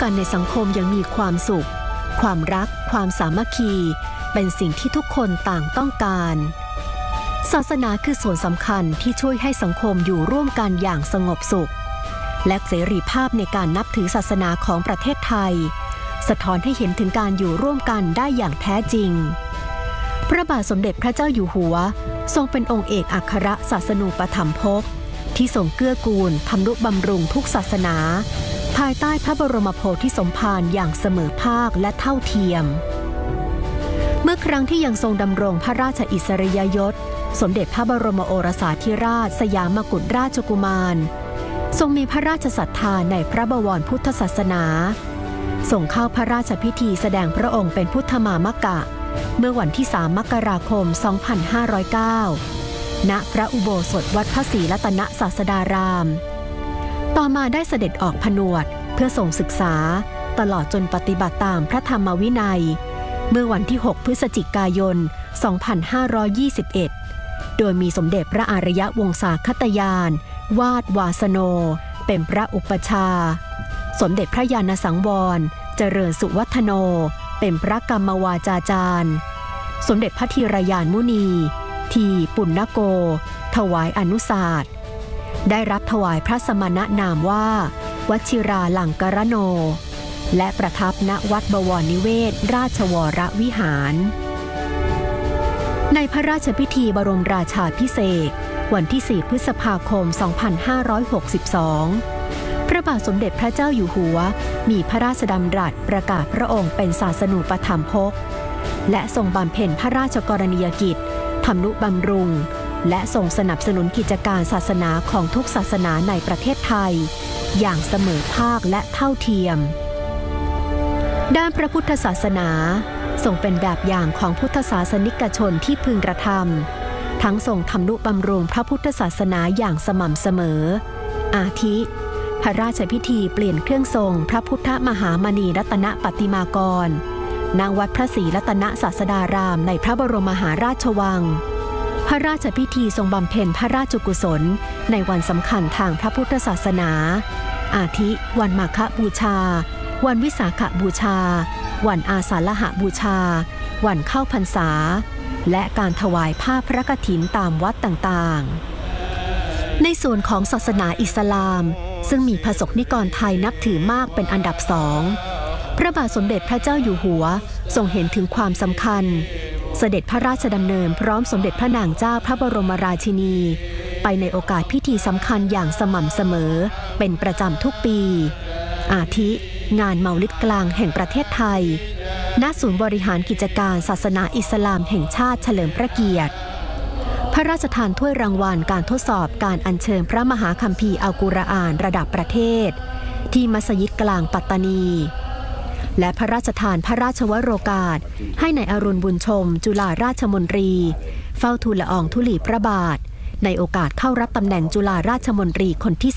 กันในสังคมอย่างมีความสุขความรักความสามัคคีเป็นสิ่งที่ทุกคนต่างต้องการศาสนาคือส่วนสำคัญที่ช่วยให้สังคมอยู่ร่วมกันอย่างสงบสุขและเสรีภาพในการนับถือศาสนาของประเทศไทยสะท้อนให้เห็นถึงการอยู่ร่วมกันได้อย่างแท้จริงพระบาทสมเด็จพระเจ้าอยู่หัวทรงเป็นองค์เอกอัครศาสนูปถัมภกที่ทรงเกื้อกูลทำนุบำรุงทุกศาสนาภายใต้พระบรมโพธิสมภารอย่างเสมอภาคและเท่าเทียมเมื่อครั้งที่ยังทรงดำรงพระราชอิสริยยศสมเด็จพระบรมโอรสาธิราชสยามกุฎราชกุมารทรงมีพระราชศรัทธาในพระบวรพุทธศาสนาส่งเข้าพระราชพิธีแสดงพระองค์เป็นพุทธมามกะเมื่อวันที่ 3 มกราคม 2509 ณ พระอุโบสถวัดพระศรีรัตนศาสดารามต่อมาได้เสด็จออกผนวดเพื่อส่งศึกษาตลอดจนปฏิบัติตามพระธรรมวินัยเมื่อวันที่ 6 พฤศจิกายน 2521 โดยมีสมเด็จพระอารยวงศาคตยานวาดวาสโนเป็นพระอุปชาสมเด็จพระญาณสังวรเจริญสุวัฒโนเป็นพระกรรมวาจาจารย์สมเด็จพระธีรยานมุนีทีปุณณโกถวายอนุสาสตร์ได้รับถวายพระสมณนามว่าวชิราลังกรโนและประทับณวัดบวรนิเวศราชวรวิหารในพระราชพิธีบรมราชาภิเษกวันที่ 4 พฤษภาคม 2562 พระบาทสมเด็จพระเจ้าอยู่หัวมีพระราชดำรัสประกาศพระองค์เป็นศาสนูปถัมภกและทรงบำเพ็ญพระราชกรณียกิจทำนุบำรุงและทรงสนับสนุนกิจการศาสนาของทุกศาสนาในประเทศไทยอย่างเสมอภาคและเท่าเทียมด้านพระพุทธศาสนาทรงเป็นแบบอย่างของพุทธศาสนิกชนที่พึงกระทำทั้งทรงทำนุบำรุงพระพุทธศาสนาอย่างสม่ำเสมออาทิพระราชพิธีเปลี่ยนเครื่องทรงพระพุทธมหามณีรัตนปฏิมากรณวัดพระศรีรัตนศาสดารามในพระบรมมหาราชวังพระราชพิธีทรงบำเพ็ญพระราชกุศลในวันสำคัญทางพระพุทธศาสนาอาทิวันมาฆบูชาวันวิสาขบูชาวันอาสาฬหบูชาวันเข้าพรรษาและการถวายผ้าพระกฐินตามวัดต่างๆในส่วนของศาสนาอิสลามซึ่งมีประสบนิกรไทยนับถือมากเป็นอันดับ2พระบาทสมเด็จพระเจ้าอยู่หัวทรงเห็นถึงความสำคัญเสด็จพระราชดำเนินพร้อมสมเด็จพระนางเจ้าพระบรมราชินีไปในโอกาสพิธีสำคัญอย่างสม่ำเสมอเป็นประจำทุกปีอาทิงานเมาลิดกลางแห่งประเทศไทยณศูนย์บริหารกิจการศาสนาอิสลามแห่งชาติเฉลิมพระเกียรติพระราชทานถ้วยรางวัลการทดสอบการอัญเชิญพระมหาคัมภีร์อัลกุรอานระดับประเทศที่มัสยิดกลางปัตตานีและพระราชทานพระราชวโรกาสให้ในายอรุณบุญชมจุฬาราชมนตรีเฝ้าทูลละอองธุลีพระบาทในโอกาสเข้ารับตำแหน่งจุฬาราชมนตรีคนที่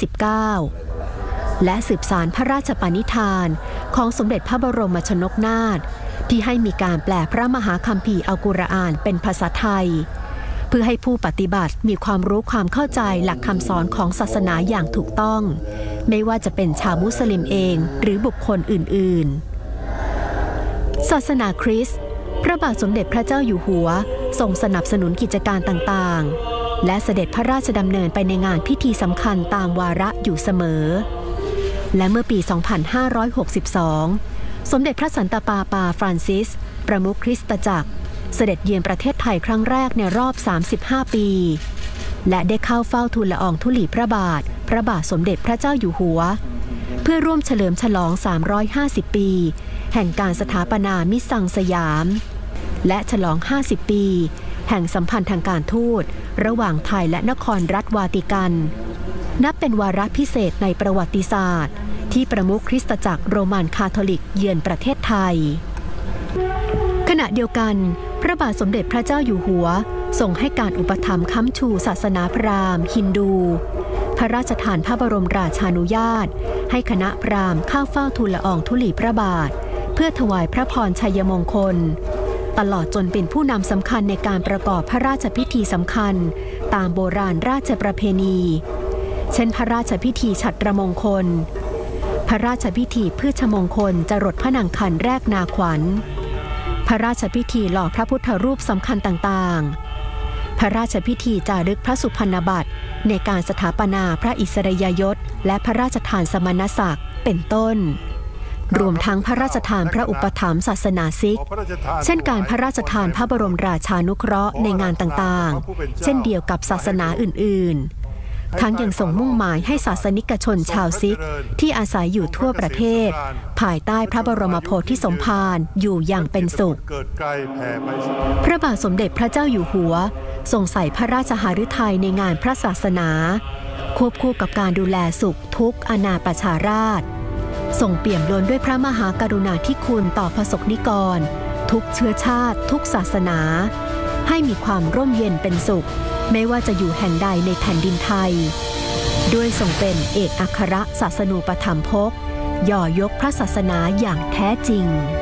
19และสืบสานพระราชปณิธานของสมเด็จพระบรมชนกนาถที่ให้มีการแปลพระมหาคัมภีร์อัลกุรอานเป็นภาษาไทยเพื่อให้ผู้ปฏิบัติมีความรู้ความเข้าใจหลักคำสอนของศาสนาอย่างถูกต้องไม่ว่าจะเป็นชาวมุสลิมเองหรือบุคคลอื่นๆศาสนาคริสต์พระบาทสมเด็จพระเจ้าอยู่หัวทรงสนับสนุนกิจการต่างๆและเสด็จพระราชดำเนินไปในงานพิธีสำคัญตามวาระอยู่เสมอและเมื่อปี 2562 สมเด็จพระสันตะปาปาฟรานซิสประมุขคริสตจักรเสด็จเยือนประเทศไทยครั้งแรกในรอบ 35 ปีและได้เข้าเฝ้าทูลละอองธุลีพระบาทพระบาทสมเด็จพระเจ้าอยู่หัวเพื่อร่วมเฉลิมฉลอง 350 ปีแห่งการสถาปนามิตรสังสยามและฉลอง 50 ปีแห่งสัมพันธ์ทางการทูตระหว่างไทยและนครรัฐวาติกันนับเป็นวาระพิเศษในประวัติศาสตร์ที่ประมุขคริสตจักรโรมันคาทอลิกเยือนประเทศไทยขณะเดียวกันพระบาทสมเด็จพระเจ้าอยู่หัวทรงให้การอุปถัมภ์ค้ำชูศาสนาพราหมณ์ฮินดูพระราชทานพระบรมราชานุญาตให้คณะพราหมณ์เข้าเฝ้าทูลละอองธุลีพระบาทเพื่อถวายพระพรชัยมงคลตลอดจนเป็นผู้นำสำคัญในการประกอบพระราชพิธีสำคัญตามโบราณราชประเพณีเช่นพระราชพิธีฉัตรมงคลพพระราชพิธีพืชมงคลจรดพระนางคันแรกนาขวัญพระราชพิธีหล่อพระพุทธรูปสำคัญต่างๆพระราชพิธีจารึกพระสุพรรณบัตรในการสถาปนาพระอิสริยยศและพระราชทานสมณศักดิ์เป็นต้นรวมทั้งพระราชทานพระอุปถัมภ์ศาสนาซิกเช่นการพระราชทานพระบรมราชานุเคราะห์ในงานต่างๆเช่นเดียวกับศาสนาอื่นๆทั้งยังส่งมุ่งหมายให้ศาสนิกชนชาวซิกที่อาศัยอยู่ทั่วประเทศภายใต้พระบรมโพธิสมภารอยู่อย่างเป็นสุขพระบาทสมเด็จพระเจ้าอยู่หัวทรงใส่พระราชหฤทัยในงานพระศาสนาควบคู่กับการดูแลสุขทุกข์อาณาประชาราษฎร์ทรงเปี่ยมล้นด้วยพระมหากรุณาธิคุณต่อพระสงฆ์นิกรทุกเชื้อชาติทุกศาสนาให้มีความร่มเย็นเป็นสุขไม่ว่าจะอยู่แห่งใดในแผ่นดินไทยด้วยทรงเป็นเอกอัครศาสนูปถัมภกย่อยกพระศาสนาอย่างแท้จริง